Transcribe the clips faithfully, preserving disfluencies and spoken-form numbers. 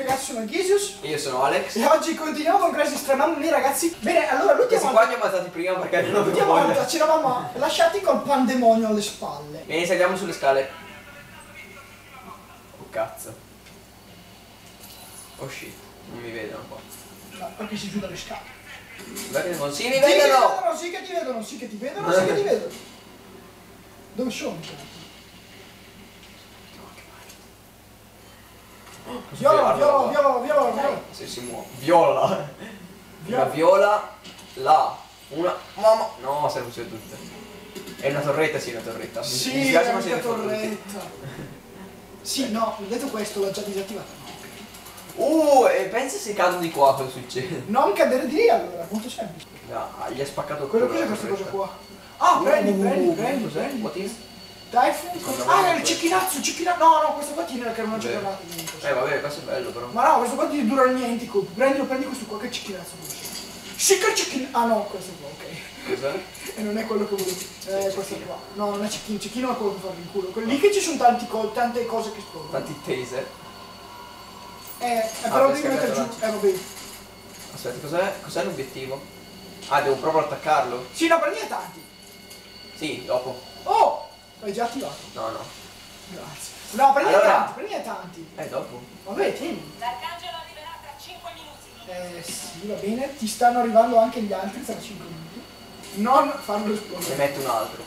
ragazzi, sono Ghisius. Io sono Alex. E oggi continuiamo con Crazy Stray Mamma ragazzi. Bene, allora l'ultima volta... qua li ho ammazzati prima perché non l'ultima volta ci eravamo lasciati col pandemonio alle spalle. E saliamo sulle scale. Oh cazzo. Oh shit, non mi vedono qua. No, perché si chiude le scale. Guarda che non si mi sì, vedono! Sì che ti vedono, sì che ti vedono, sì che ti vedono. Dove sono? Viola, viola, viola, viola, viola. Se si muove. Viola. Una viola. Là. Una. Mamma. No, se non sono tutte. È una torretta, sì, una torretta. Sì, mi spiace, è ma una siete torretta. Sì, no, detto questo l'ho già disattivata. Uh, e pensa se cadono di qua cosa succede. Non cadere di lì allora, molto semplice. No, gli ha spaccato quello. Cos'è questa cosa qua? Ah, prendi, uh, prendi, uh, prendi, cos'è? prendi. What is? Typhoon? Ah, è il cechinazzo, cechinazzo. No, no, questo qua tiene che non ha giocato niente. Eh vabbè, questo è bello però. Ma no, questo qua ti dura niente, prendilo, prendi questo qua che cechinazzo. Sì che cecchino. Ah no, questo qua, ok. Cos'è? E non è quello che volevo. Eh, questo qua. No, non è cecchino, cecchino è quello che fa in culo. Quello lì che ci sono tanti co tante cose che esplodono. Tanti taser. Eh, eh ah, però devi mettere giù. Eh vabbè. Aspetta, cos'è? Cos'è l'obiettivo? Ah, devo proprio attaccarlo? Sì, no, prendi tanti. Sì, dopo. Oh! L'hai già attivato? No, no. Grazie. No, prendi allora... tanti, prendi tanti. Eh, dopo. Vabbè, tieni. L'arcangelo arriverà tra cinque minuti. Eh, sì, va bene. Ti stanno arrivando anche gli altri tra cinque minuti. Non farlo esplodere. Ne metto un altro.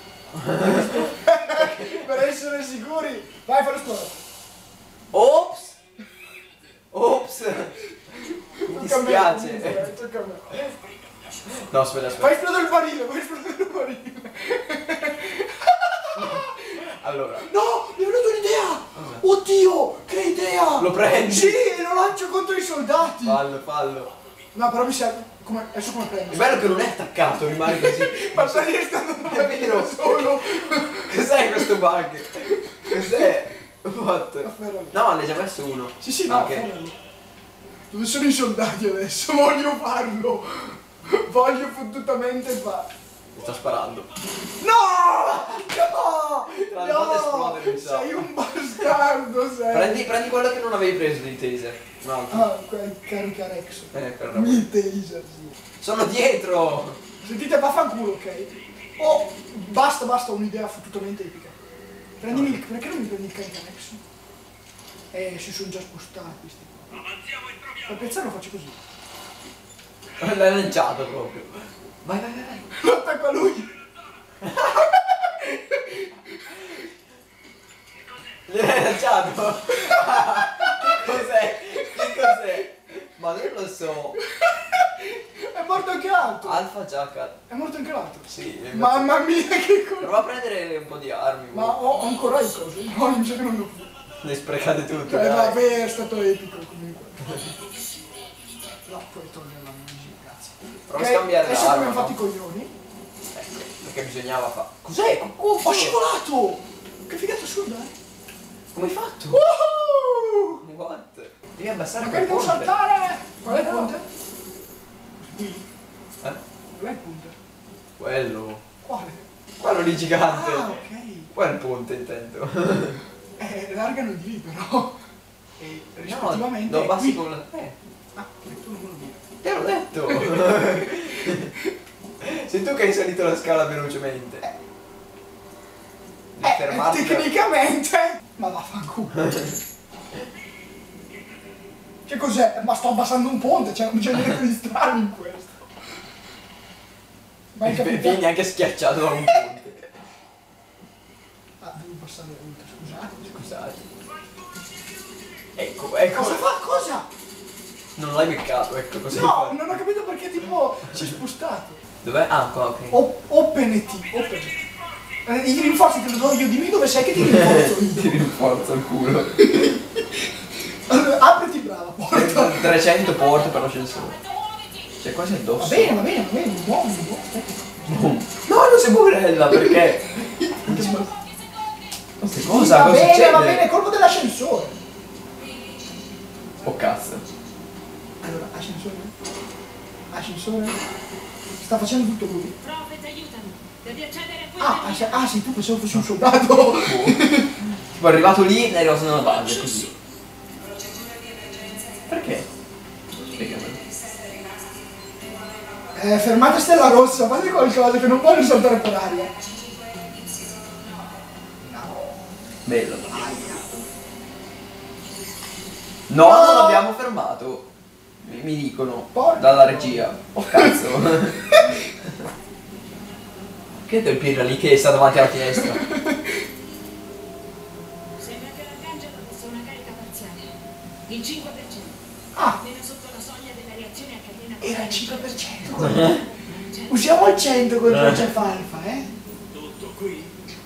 Per essere sicuri. Vai, fallo esplodere. Ops! Ops! Mi dispiace. Me, tocca a me. No, aspetta, aspetta. Fai esplodere il barile, fai esplodere il barile. Allora. No, mi è venuta un'idea! Oddio, che idea! Lo prendi? Sì, e lo lancio contro i soldati! Fallo, fallo. No, però mi serve. Come, adesso come prendo? È bello che non è attaccato, rimane così. Ma stai restando è vero solo. Cos'è questo bug? Cos'è? What? No, ne hai già messo uno. Sì, sì, no, okay. Dove sono i soldati adesso? Voglio farlo! Voglio fottutamente farlo! Mi sta sparando. No! No! Tra no! Esplodere, mi sa. Sei un bastardo, sei! Prendi, prendi quello che non avevi preso di taser. Un altro. Ah, quel carica Rex. Eh, per il taser, sì. Sono dietro! Sentite, vaffanculo, ok? Oh, basta, basta, un'idea fottutamente epica. Prendimi il... perché non mi prendi il carica Rex? Eh, si sono già spostati questi qua. Per pensare lo faccio così. L'hai lanciato proprio. Vai, vai, vai, vai. Lo attacco a lui. L'hai lanciato. Che cos'è? Che cos'è? Ma non lo so. È morto anche l'altro. Alfa Jackal. È morto anche l'altro. Sì. Mamma mia che cosa. Prova a prendere un po' di armi. Ma ho, ho ancora le cose. No, mi sa che non l'ho più. Le sprecate tutte. Eh, vabbè, è stato epico comunque. No, puoi togliere la musica, grazie. Prova a scambiare l'arma. Adesso abbiamo fatto i coglioni. Ecco, perché bisognava fare. Cos'è? Ho scivolato! Che figata assurda, eh? Come hai fatto? Woohoo! What? Devi abbassare Magari quel devo ponte. saltare! Qual è il ponte? Qui. Eh? Qual è il ponte? Quello. Quale? Quello lì gigante. Ah, ok. Qual è il ponte intendo? Eh, largano di lì però. E rispettivamente. No, è bassi qui. con la. Eh. Ah, tu non me lo dire. Te l'ho detto! Sei tu che hai salito la scala velocemente. Eh, Devi fermarti. tecnicamente. Ma vaffanculo. Che cos'è? Ma sto abbassando un ponte, cioè non c'è niente di strano in questo. Vai capito? Vieni anche schiacciato da un ponte. Ah, devo passare oltre, scusate. Scusate. Ecco, ecco. Cosa fa? Cosa? Non l'hai beccato, ecco così. No, non ho capito perché tipo ci è spostato. Dov'è? Ah, qua, ok. O Open T, Open. Eh, I rinforzi te lo do io, dimmi dove sei che ti rinforzo. Ti rinforzo il culo. Allora, apriti brava, porta. trecento porte per l'ascensore. C'è quasi addosso. Va bene, va bene, va bene, muovi, muovi. No, non si muoverella perché? Cosa? Sì, Cosa? va Cosa bene, succede? va bene, è colpo dell'ascensore. Oh cazzo. Allora, ascensore. Ascensore. Sta facendo tutto lui. Prophet, aiutami. Devi accedere a quel Ah, terminale. ah, sì, tu pensavo fossi un soldato. Tipo arrivato lì e è arrivato nella base, così. Perché? Spiegamelo. Eh, fermate Stella Rossa, fate qualcosa che non voglio saltare per aria. Bello. No, non l'abbiamo fermato. Mi, mi dicono Porca. dalla regia. Oh cazzo. Che è il pirla lì che sta davanti alla finestra? Sembra che l'arcangelo fosse una carica parziale. Il cinque per cento. Ah, Appena sotto la soglia della reazione a catena. era il cinque per cento. Usiamo il cento contro il cefalfa, eh? Tutto qui?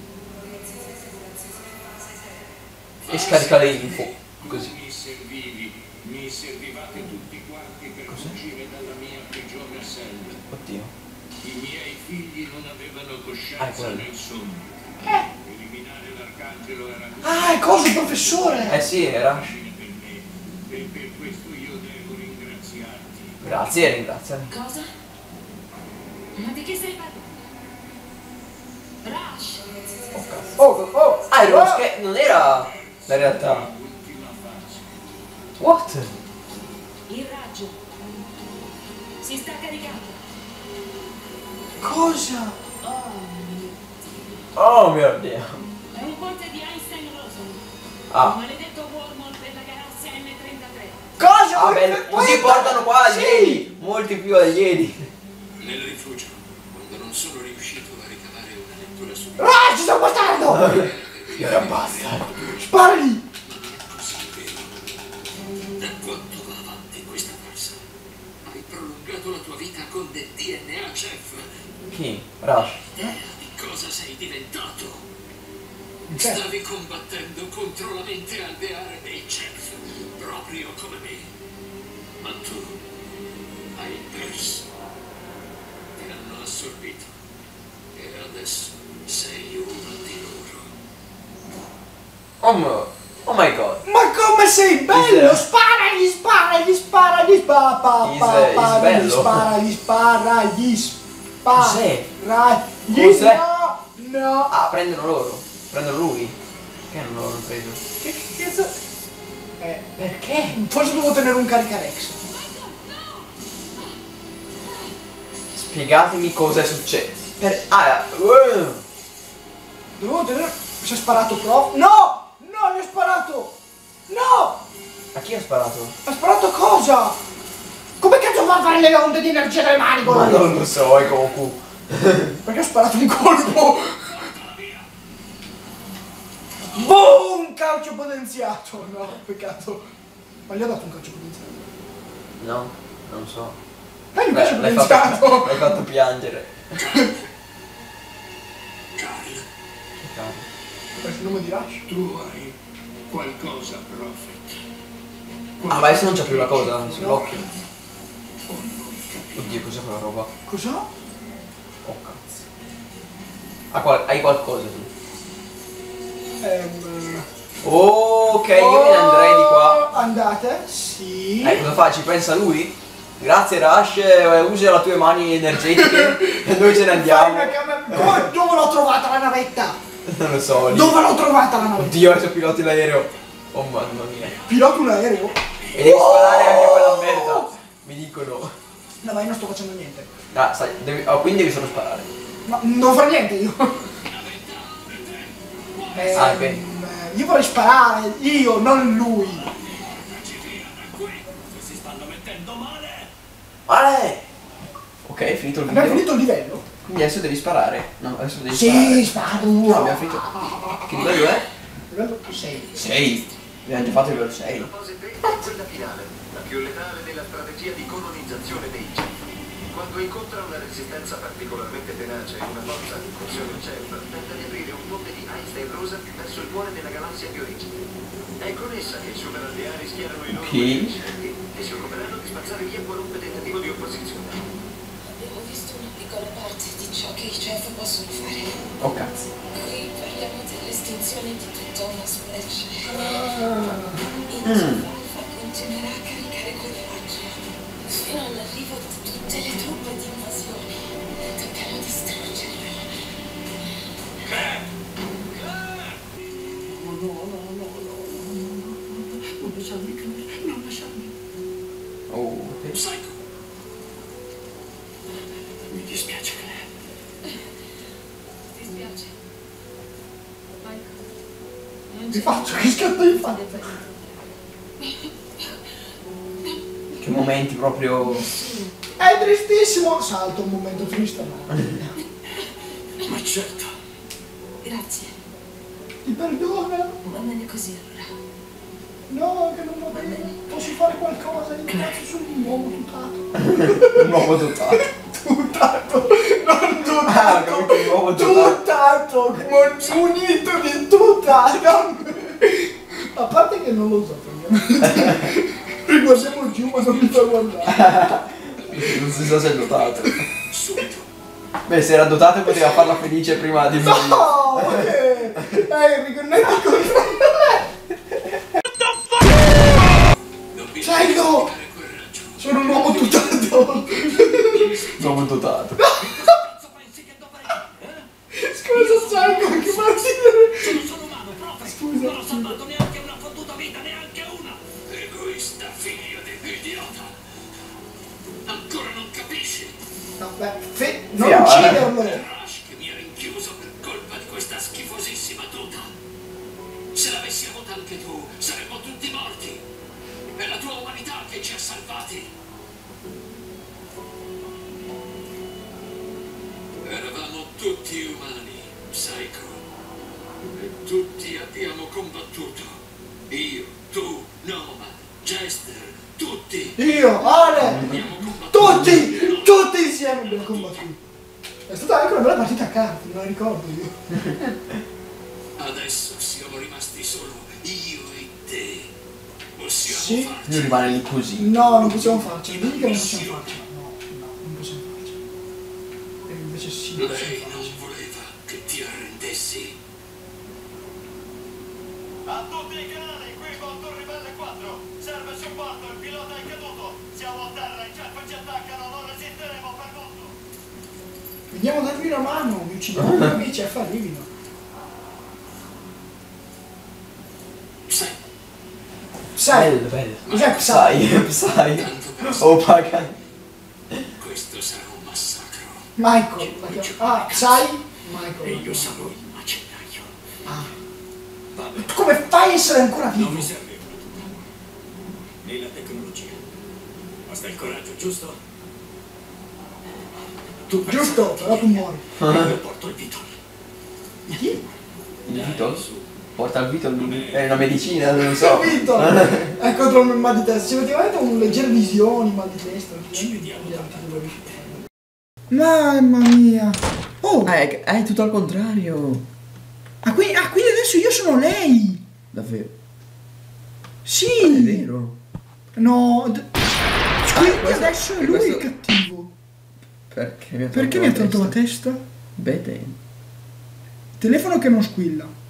E scarica le info. Così. Mi servivi, mi servivate tutti quanti per fuggire dalla mia prigione a Sel. Oddio. I miei figli non avevano Ah, coscienza quello. nel sonno. Eliminare l'arcangelo era così Ah, è cosa il professore? Eh sì, era. facile per me. E per questo io devo ringraziarti. Grazie, ringraziami. Cosa? Ma di che stai parlando? Rush! Oh cazzo. Oh, oh, Ah, era uno oh. scherzo, non era la realtà. Ultima fase. What? Il raggio! Si sta caricando! Cosa? Oh mio Dio! Oh mio dio. È un ponte di Einstein-Rosen! Un Ah. maledetto wormhole per la galassia M trentatré! Cosa? Ah, Vuoi- bello. vuoi- Così portano qua gli Sì. Jedi. Molti più agli Jedi. Nel rifugio, quando non sono riuscito a ricavare una lettura su Ah, ci sto guardando! Era basta. Sparali! così vero. Da quanto va avanti questa farsa? Hai prolungato la tua vita con del D N A, chef. Chi? Rush. Idea di cosa sei diventato? Cioè, Stavi combattendo contro la mente alveare dei chef, proprio come me. Ma tu hai perso. Ti hanno assorbito. E adesso sei uno di loro. Oh mio. Oh my god. ma come sei bello! Is- Sparagli, sparagli, sparagli, spa, pa, Is- pa, is pa, bello. sparagli, sparagli, Cos'è? sparagli. Cos'è? No, no. Ah, prendono loro. Prendono lui. Perché non l'hanno preso? Che cazzo? Eh, perché? Forse devo tenere un caricarex. Spiegatemi cosa è successo. Per... Ah, uh. Devo tenere... Si è sparato prof? No! No, gli ho sparato! No! A chi ha sparato? Ha sparato cosa? Come cazzo fa a fare le onde di energia delle mani? Ma quello lì? non lo so, è Goku. Perché ho sparato di colpo? Boom! Calcio potenziato! No, peccato. Ma gli ho dato un calcio potenziato. No, non so. Dai un Beh, calcio l'hai potenziato! fatto, l'hai fatto piangere. Carl, Che cazzo? Questo è il nome di Rush. Tu hai qualcosa, Prophet. Ah, ma adesso non c'è più la cosa sull'occhio. O noi capiremo. Oddio, cos'è quella roba? Cosa? Oh cazzo. Ah, qual- hai qualcosa tu? Ehm... Ok, io me ne andrei di qua. Oh, andate? Sì. Eh, cosa fa? Ci pensa lui? Grazie Rush, eh, usa le tue mani energetiche e noi ce ne Fai andiamo. una camera- Come- Dove l'ho trovata la navetta? Non lo so, lì. Dove l'ho trovata la navetta? Oddio, adesso piloti l'aereo. Oh mamma mia. Pilota un aereo? E devi sparare anche a quella merda. Mi dicono. No, vai, non sto facendo niente. Ah, sai, devi... oh, quindi devi solo sparare. Ma non devo fare niente io. Ehm, Ah, ok. Io vorrei sparare, io, non lui. Si stanno mettendo male. Vale! Ok, è finito il Abbiamo video. finito il livello? Quindi adesso devi sparare. No, adesso devi sparare. Sì, sparo. No, abbiamo finito. Che livello è? Livello sei. sei. Abbiamo già fatto il livello sei. La fase tre è quella finale, la più letale della strategia di colonizzazione dei C E F. Quando incontra una resistenza particolarmente tenace e una forza di incursione C E F, tenta di aprire un ponte di Einstein-Rosen verso il cuore della galassia di origine. È con essa che i superalveari schierano i loro Chi? poteri e si occuperanno di spazzare via qualunque tentativo di opposizione. Abbiamo visto una piccola parte di ciò che i C E F possono fare. Oh cazzo. Qui parliamo dell'estinzione di tutta una specie. Il Mm. Alfa continuerà a caricare quel raggio fino all'arrivo di tutte le truppe di invasione. Toccherà distruggerlo. No, no, no, no, no, no, no, non lasciarmi, non lasciarmi. Oh, Psycho. Mi dispiace. Ti spiace? Michael. Non Ti c'è faccio, che scatto hai fatto? che momenti proprio... È tristissimo! Salto un momento triste, no. Ma certo. Grazie. Ti perdono? Va bene così allora. No, che non va bene. Posso fare qualcosa? Io cazzo sono un uomo dotato. Un uomo dotato. Dotato! Non dotato! Ah, ho capito, un uomo dotato. Dotato! Munito di dotato! A parte che non lo so, riguardiamo giù ma non mi fa guardare. Non si sa se è dotato. Subito. Beh, se era dotato poteva farla felice prima di morire. No! Eh, eh, riconnetti con me! Non mi Sai, no! spiegare quel raggio. Sono un uomo dotato! Un uomo dotato. Cazzo pensi che dovrei? Eh? Scusa, sai che farti Sono solo umano, profe. Scusa. Non ho salvato neanche una fottuta vita, neanche una. Egoista, figlio di idiota. Ancora non capisci? No, beh, fe- non Via, ucciderlo! Rush che mi ha rinchiuso per colpa di questa schifosissima tuta. Se l'avessi avuta anche tu, saremmo tutti morti. È la tua umanità che ci ha salvati. Eravamo tutti umani, Psycho. E tutti abbiamo combattuto. Io, tu, Noma, Jester, tutti. Io, Ale! Abbiamo combattuto. Tutti! Tutti insieme abbiamo combattuto! È stata anche una bella partita a carte, me la ricordo io. Adesso siamo rimasti solo io e te. Possiamo Sì. farci. Lui rimane lì così. No, non possiamo farcela, digli che non possiamo farcela. No, no, non possiamo farcela. E invece sì, possiamo Lei non farcela. voleva che ti arrendessi. A tutti i canali, qui Voltor Ribelle quattro. Serve supporto, il pilota è caduto. Siamo a terra, i jet ci attaccano, non resisteremo per tutto. Veniamo a darvi una mano, vi uccidiamo gli amici e arrivino. Sai, Sai, Bello, bello. cos'è Psy? Sai, sai. tanto per Oh, paga. questo sarà un massacro. Michael, la chiam- ah, Psy? Michael. E io sarò il macellaio. Ah. Vabbè, Tu come fai a essere ancora non vivo? mi serve una tuta. Né la tecnologia. Basta il coraggio, giusto? Tu pensa Giusto, che però tu muori. io porto il Vitor. Chi? Il Dai, Vito? su. Porta il Vito, è una medicina, non lo so. Capito? È contro il mal di testa. Se effettivamente un leggero visioni, mal di testa. Ci vediamo da Mamma mia. Oh, Ah, è, è tutto al contrario. ah, quindi, ah, quindi adesso io sono lei. Davvero? Sì. È vero. No. d- Quindi questo- adesso è e lui questo- il cattivo. Perché mi ha tolto Perché mi ha tolto la testa? Bete. Telefono che non squilla.